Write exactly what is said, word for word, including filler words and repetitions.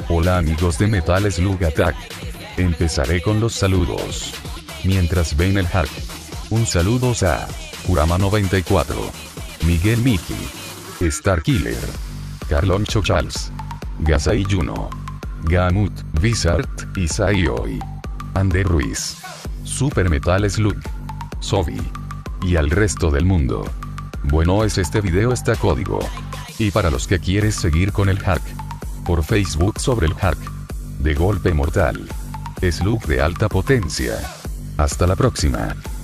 Hola amigos de Metal Slug Attack. Empezaré con los saludos. Mientras ven el hack. Un saludos a Kurama noventa y cuatro, Miguel Miki, Starkiller, Carloncho Charles, Gasai Juno, Gamut, Wizard, Isaioi, Ander Ruiz, Super Metal Slug, Sobi y al resto del mundo. Bueno, es este video está código. Y para los que quieres seguir con el hack, por Facebook sobre el hack de golpe mortal, Slug de alta potencia. Hasta la próxima.